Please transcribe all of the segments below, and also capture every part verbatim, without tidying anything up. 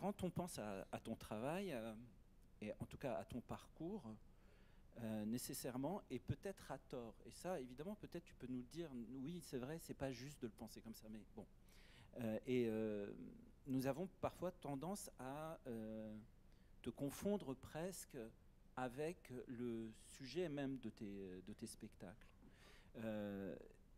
quand on pense à, à ton travail, euh, et en tout cas à ton parcours, euh, nécessairement, et peut-être à tort, et ça, évidemment, peut-être tu peux nous dire, oui, c'est vrai, c'est pas juste de le penser comme ça, mais bon. Euh, et euh, nous avons parfois tendance à euh, te confondre presque avec le sujet même de tes, de tes spectacles. Euh,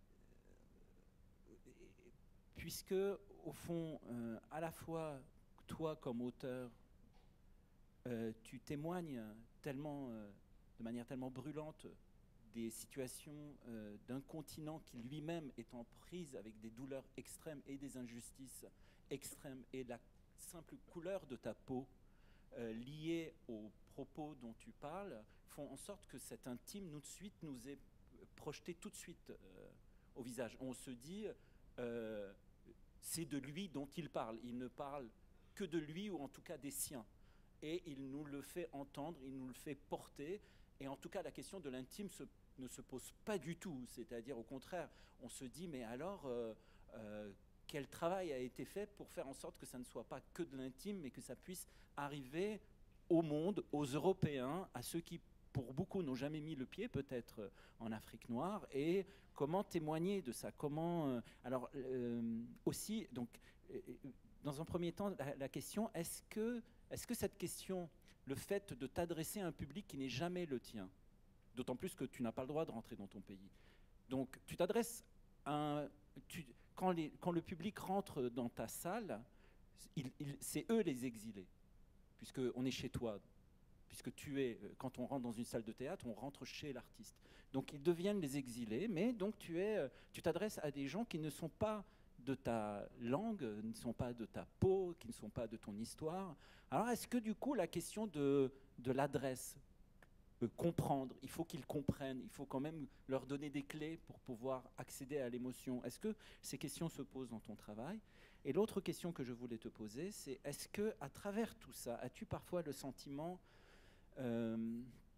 puisque, au fond, euh, à la fois, toi, comme auteur, euh, tu témoignes tellement, euh, de manière tellement brûlante des situations euh, d'un continent qui lui-même est en prise avec des douleurs extrêmes et des injustices extrêmes, et la simple couleur de ta peau euh, liée aux propos dont tu parles font en sorte que cet intime nous de suite nous est projeté tout de suite euh, au visage. On se dit euh, c'est de lui dont il parle, il ne parle que de lui, ou en tout cas des siens, et il nous le fait entendre, il nous le fait porter, et en tout cas la question de l'intime se ne se pose pas du tout, c'est-à-dire au contraire, on se dit mais alors euh, euh, quel travail a été fait pour faire en sorte que ça ne soit pas que de l'intime, mais que ça puisse arriver au monde, aux Européens, à ceux qui pour beaucoup n'ont jamais mis le pied peut-être en Afrique noire, et comment témoigner de ça, comment euh, alors euh, aussi donc euh, dans un premier temps la, la question est-ce que est-ce que cette question, le fait de t'adresser à un public qui n'est jamais le tien, d'autant plus que tu n'as pas le droit de rentrer dans ton pays. Donc, tu t'adresses à un... Tu, quand, les, quand le public rentre dans ta salle, il, il, c'est eux les exilés, puisqu'on est chez toi. Puisque tu es, quand on rentre dans une salle de théâtre, on rentre chez l'artiste. Donc, ils deviennent les exilés, mais donc tu es, tu t'adresses à des gens qui ne sont pas de ta langue, ne sont pas de ta peau, qui ne sont pas de ton histoire. Alors, est-ce que du coup, la question de, de l'adresse, comprendre, il faut qu'ils comprennent, il faut quand même leur donner des clés pour pouvoir accéder à l'émotion. Est-ce que ces questions se posent dans ton travail? Et l'autre question que je voulais te poser, c'est est-ce que à travers tout ça, as-tu parfois le sentiment euh,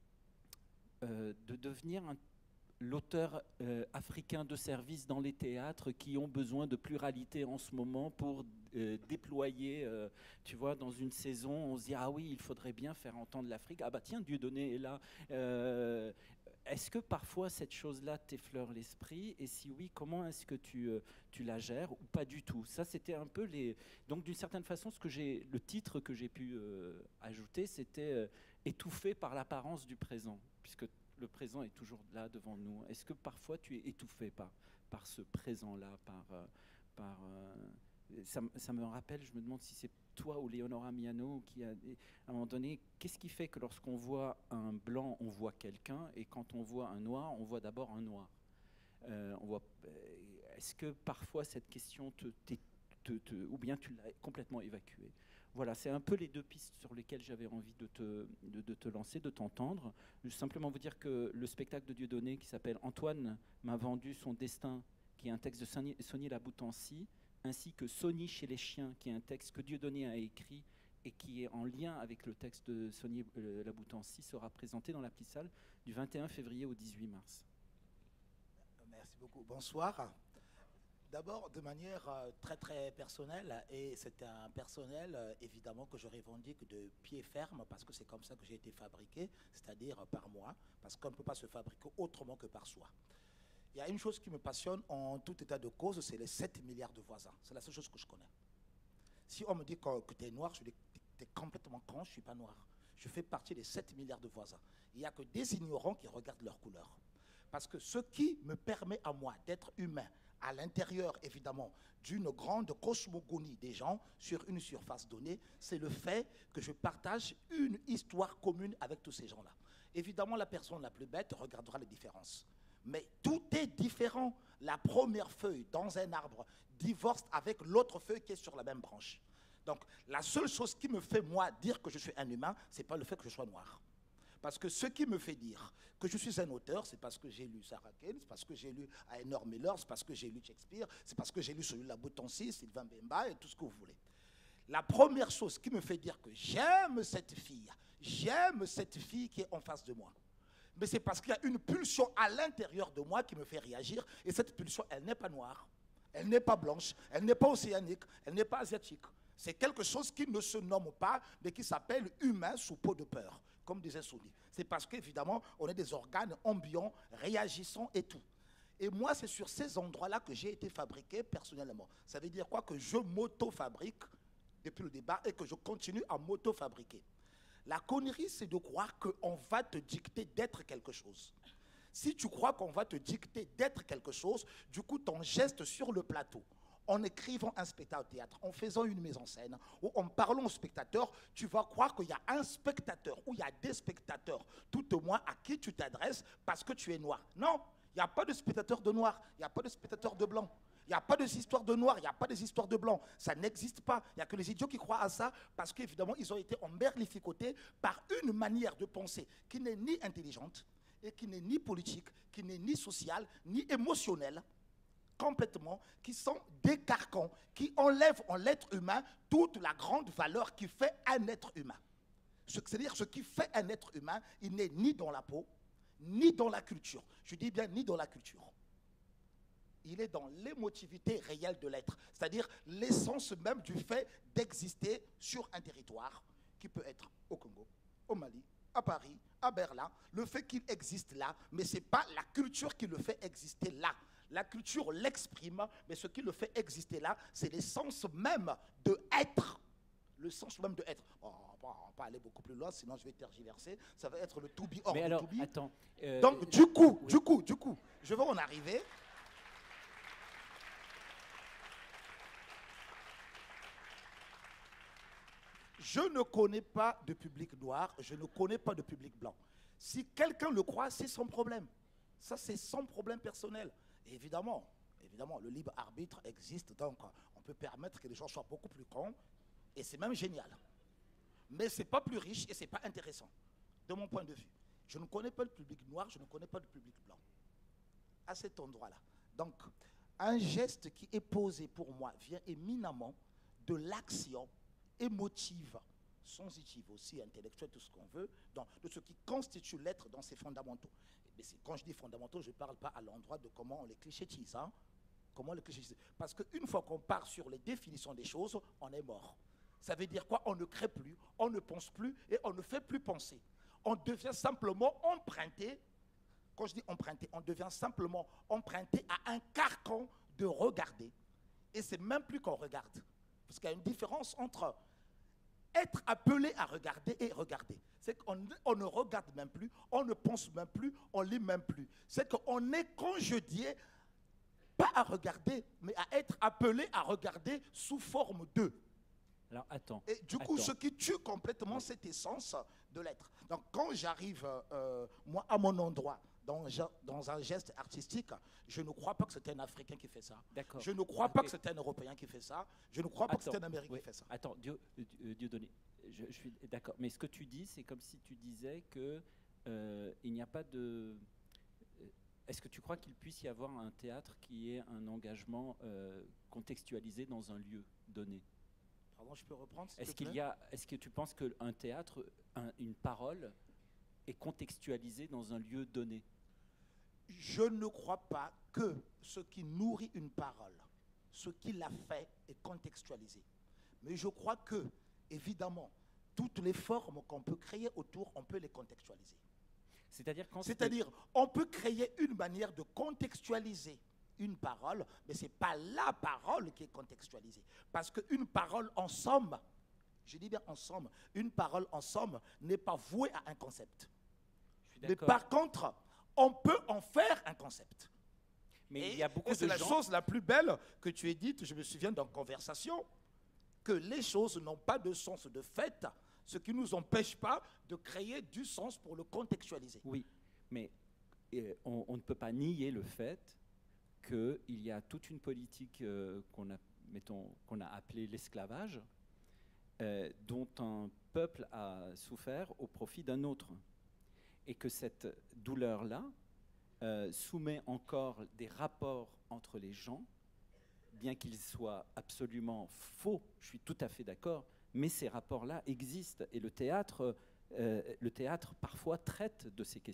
euh, de devenir un l'auteur euh, africain de service dans les théâtres qui ont besoin de pluralité en ce moment pour euh, déployer, euh, tu vois, dans une saison, on se dit, ah oui, il faudrait bien faire entendre l'Afrique, ah bah tiens, Dieudonné est là. Euh, est-ce que parfois cette chose-là t'effleure l'esprit? Et si oui, comment est-ce que tu, euh, tu la gères, ou pas du tout? Ça, c'était un peu les... Donc, d'une certaine façon, ce que j'ai, le titre que j'ai pu euh, ajouter, c'était euh, « Étouffé par l'apparence du présent », puisque le présent est toujours là devant nous. Est-ce que parfois tu es étouffé par, par ce présent-là, par, euh, par, euh, ça, ça me rappelle, je me demande si c'est toi ou Leonora Miano qui a, à un moment donné, qu'est-ce qui fait que lorsqu'on voit un blanc, on voit quelqu'un, et quand on voit un noir, on voit d'abord un noir. Euh, on voit, est-ce que parfois cette question te, te, te, te ou bien tu l'as complètement évacuée? Voilà, c'est un peu les deux pistes sur lesquelles j'avais envie de te, de, de te lancer, de t'entendre. Je veux simplement vous dire que le spectacle de Dieudonné qui s'appelle « Antoine m'a vendu son destin », qui est un texte de Sogny, Sogny Laboutancy, ainsi que « Sogny chez les chiens », qui est un texte que Dieudonné a écrit et qui est en lien avec le texte de Sogny euh, Laboutancy, sera présenté dans la petite salle du vingt et un février au dix-huit mars. Merci beaucoup. Bonsoir. D'abord, de manière euh, très très personnelle, et c'est un personnel euh, évidemment que je revendique de pied ferme parce que c'est comme ça que j'ai été fabriqué, c'est-à-dire euh, par moi, parce qu'on ne peut pas se fabriquer autrement que par soi. Il y a une chose qui me passionne en tout état de cause, c'est les sept milliards de voisins. C'est la seule chose que je connais. Si on me dit que, que tu es noir, je dis que tu es complètement con, je ne suis pas noir. Je fais partie des sept milliards de voisins. Il n'y a que des ignorants qui regardent leur couleur. Parce que ce qui me permet à moi d'être humain, à l'intérieur, évidemment, d'une grande cosmogonie des gens sur une surface donnée, c'est le fait que je partage une histoire commune avec tous ces gens-là. Évidemment, la personne la plus bête regardera les différences. Mais tout est différent. La première feuille dans un arbre divorce avec l'autre feuille qui est sur la même branche. Donc, la seule chose qui me fait, moi, dire que je suis un humain, ce n'est pas le fait que je sois noir. Parce que ce qui me fait dire que je suis un auteur, c'est parce que j'ai lu Sarah Kane, c'est parce que j'ai lu Aenor Miller, c'est parce que j'ai lu Shakespeare, c'est parce que j'ai lu celui-là Laboutancy, Sylvain Bemba et tout ce que vous voulez. La première chose qui me fait dire que j'aime cette fille, j'aime cette fille qui est en face de moi, mais c'est parce qu'il y a une pulsion à l'intérieur de moi qui me fait réagir, et cette pulsion, elle n'est pas noire, elle n'est pas blanche, elle n'est pas océanique, elle n'est pas asiatique. C'est quelque chose qui ne se nomme pas, mais qui s'appelle humain sous peau de peur, comme disait Soudi. C'est parce qu'évidemment, on est des organes ambiants, réagissants et tout. Et moi, c'est sur ces endroits-là que j'ai été fabriqué personnellement. Ça veut dire quoi? Que je m'auto-fabrique depuis le débat et que je continue à m'auto-fabriquer. La connerie, c'est de croire qu'on va te dicter d'être quelque chose. Si tu crois qu'on va te dicter d'être quelque chose, du coup, ton geste sur le plateau, en écrivant un spectacle au théâtre, en faisant une mise en scène, ou en parlant au spectateur, tu vas croire qu'il y a un spectateur, ou il y a des spectateurs, tout au moins à qui tu t'adresses parce que tu es noir. Non, il n'y a pas de spectateur de noir, il n'y a pas de spectateur de blanc. Il n'y a pas des histoires de noir, il n'y a pas des histoires de blanc. Ça n'existe pas. Il n'y a que les idiots qui croient à ça parce qu'évidemment, ils ont été emberlificotés par une manière de penser qui n'est ni intelligente et qui n'est ni politique, qui n'est ni sociale, ni émotionnelle, complètement, qui sont des carcans, qui enlèvent en l'être humain toute la grande valeur qui fait un être humain. C'est-à-dire ce qui fait un être humain, il n'est ni dans la peau, ni dans la culture. Je dis bien ni dans la culture. Il est dans l'émotivité réelle de l'être, c'est-à-dire l'essence même du fait d'exister sur un territoire qui peut être au Congo, au Mali, à Paris, à Berlin, le fait qu'il existe là, mais ce n'est pas la culture qui le fait exister là. La culture l'exprime, mais ce qui le fait exister là, c'est l'essence même de être. Le sens même de être. Oh, on va pas aller beaucoup plus loin, sinon je vais tergiverser. Ça va être le to be hors Mais de alors, to be. attends. Euh, Donc, du coup, oui. du coup, du coup, je vais en arriver. Je ne connais pas de public noir, je ne connais pas de public blanc. Si quelqu'un le croit, c'est son problème. Ça, c'est son problème personnel. Et évidemment, évidemment, le libre arbitre existe, donc on peut permettre que les gens soient beaucoup plus cons, et c'est même génial. Mais ce n'est pas plus riche et ce n'est pas intéressant, de mon point de vue. Je ne connais pas le public noir, je ne connais pas le public blanc. À cet endroit-là. Donc, un geste qui est posé pour moi vient éminemment de l'action émotive, sensitive aussi, intellectuelle, tout ce qu'on veut, donc, de ce qui constitue l'être dans ses fondamentaux. Mais quand je dis fondamentaux, je ne parle pas à l'endroit de comment on les clichétise. Hein? Comment on les clichétise. Parce qu'une fois qu'on part sur les définitions des choses, on est mort. Ça veut dire quoi? On ne crée plus, on ne pense plus et on ne fait plus penser. On devient simplement emprunté. Quand je dis emprunté, on devient simplement emprunté à un carcan de regarder. Et c'est même plus qu'on regarde. Parce qu'il y a une différence entre être appelé à regarder et regarder. C'est qu'on on ne regarde même plus, on ne pense même plus, on lit même plus. C'est qu'on est congédié, pas à regarder, mais à être appelé à regarder sous forme de. Alors, attends. Et du coup, attends. ce qui tue complètement cette essence de l'être. Donc, quand j'arrive, euh, moi, à mon endroit, dans, dans un geste artistique, je ne crois pas que c'est un Africain qui fait ça. Je ne crois okay. pas que c'est un Européen qui fait ça. Je ne crois pas attends, que c'est un Américain oui. qui fait ça. Attends, Dieu, euh, Dieudonné, je, je suis d'accord. Mais ce que tu dis, c'est comme si tu disais que euh, il n'y a pas de... Est-ce que tu crois qu'il puisse y avoir un théâtre qui ait un engagement euh, contextualisé dans un lieu donné? Pardon, je peux reprendre? Est-ce qu'il y a, est-ce que tu penses qu'un théâtre, un, une parole, est contextualisée dans un lieu donné? Je ne crois pas que ce qui nourrit une parole, ce qui la fait, est contextualisé. Mais je crois que, évidemment, toutes les formes qu'on peut créer autour, on peut les contextualiser. C'est-à-dire quand C'est-à-dire, on peut créer une manière de contextualiser une parole, mais ce n'est pas la parole qui est contextualisée. Parce qu'une parole en somme, je dis bien en somme, une parole en somme n'est pas vouée à un concept. Mais par contre, on peut en faire un concept. Mais et, il y a beaucoup et c'est de la gens... chose la plus belle que tu aies dite, je me souviens dans Conversation, que les choses n'ont pas de sens de fait, ce qui ne nous empêche pas de créer du sens pour le contextualiser. Oui, mais euh, on, on ne peut pas nier le fait qu'il y a toute une politique euh, qu'on a, mettons, qu'on a appelée l'esclavage, euh, dont un peuple a souffert au profit d'un autre. Et que cette douleur-là euh, soumet encore des rapports entre les gens, bien qu'ils soient absolument faux, je suis tout à fait d'accord, mais ces rapports-là existent. Et le théâtre, euh, le théâtre parfois traite de ces questions.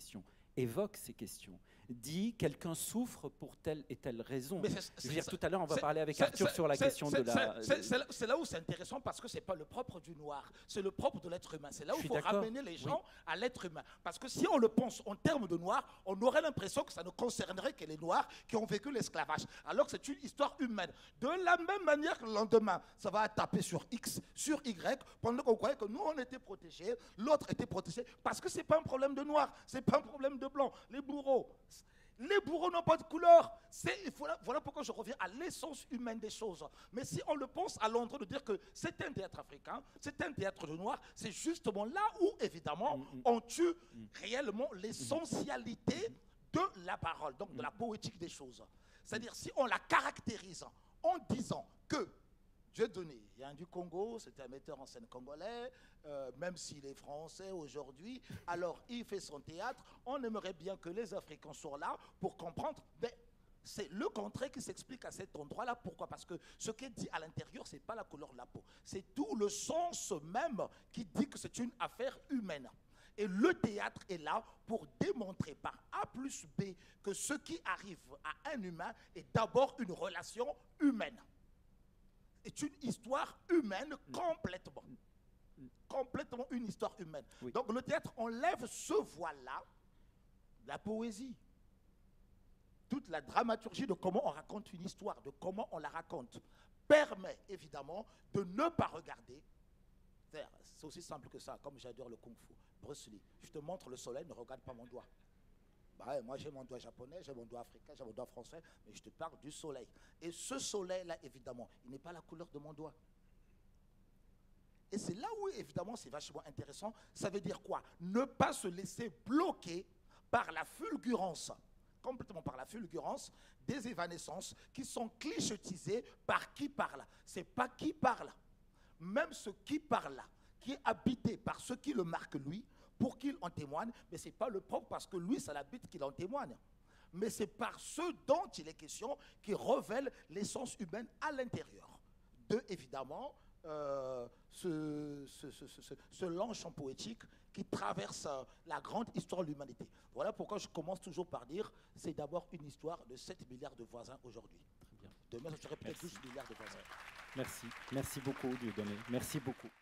évoque ces questions. Dit quelqu'un souffre pour telle et telle raison. Mais c'est- Je veux dire, c'est- tout à l'heure, on va c'est- parler avec c'est- Arthur c'est- sur la c'est- question de c'est- la... c'est- C'est là- c'est là où c'est intéressant parce que ce n'est pas le propre du noir, c'est le propre de l'être humain. C'est là où Je il suis faut d'accord. ramener les Oui. gens à l'être humain. Parce que si on le pense en termes de noir, on aurait l'impression que ça ne concernerait que les noirs qui ont vécu l'esclavage. Alors que c'est une histoire humaine. De la même manière que le lendemain, ça va taper sur X, sur Y, pendant qu'on croyait que nous, on était protégés, l'autre était protégé. Parce que ce n'est pas un problème de noir, ce n'est pas un problème de blanc. Les bourreaux. Les bourreaux n'ont pas de couleur. Voilà, voilà pourquoi je reviens à l'essence humaine des choses. Mais si on le pense à l'endroit de dire que c'est un théâtre africain, c'est un théâtre de noir, c'est justement là où, évidemment, Mm-hmm. on tue réellement l'essentialité de la parole, donc de la poétique des choses. C'est-à-dire, si on la caractérise en disant que Dieu donné, il y a un du Congo, c'est un metteur en scène congolais, euh, même s'il est français aujourd'hui, alors il fait son théâtre, on aimerait bien que les Africains soient là pour comprendre, mais c'est le contraire qui s'explique à cet endroit-là. Pourquoi? Parce que ce qui est dit à l'intérieur, ce n'est pas la couleur de la peau, c'est tout le sens même qui dit que c'est une affaire humaine. Et le théâtre est là pour démontrer par A plus B que ce qui arrive à un humain est d'abord une relation humaine. C'est une histoire humaine complètement. Complètement une histoire humaine. Oui. Donc le théâtre enlève ce voile-là, la poésie, toute la dramaturgie de comment on raconte une histoire, de comment on la raconte, permet évidemment de ne pas regarder. C'est aussi simple que ça, comme j'adore le kung-fu. Bruce Lee, je te montre le soleil, ne regarde pas mon doigt. Bah ouais, moi j'ai mon doigt japonais, j'ai mon doigt africain, j'ai mon doigt français, mais je te parle du soleil. Et ce soleil-là, évidemment, il n'est pas la couleur de mon doigt. Et c'est là où, évidemment, c'est vachement intéressant. Ça veut dire quoi? Ne pas se laisser bloquer par la fulgurance, complètement par la fulgurance des évanescences qui sont clichotisées par qui parle. C'est pas qui parle. Même ce qui parle, qui est habité par ce qui le marque lui, pour qu'il en témoigne, mais ce n'est pas le propre parce que lui, ça l'habite qu'il en témoigne. Mais c'est par ce dont il est question qui révèle l'essence humaine à l'intérieur de, évidemment, euh, ce, ce, ce, ce, ce lent champ poétique qui traverse euh, la grande histoire de l'humanité. Voilà pourquoi je commence toujours par dire c'est d'abord une histoire de sept milliards de voisins aujourd'hui. Demain, je serai peut-être douze milliards de voisins. Merci. Merci beaucoup, Dieudonné. Merci beaucoup.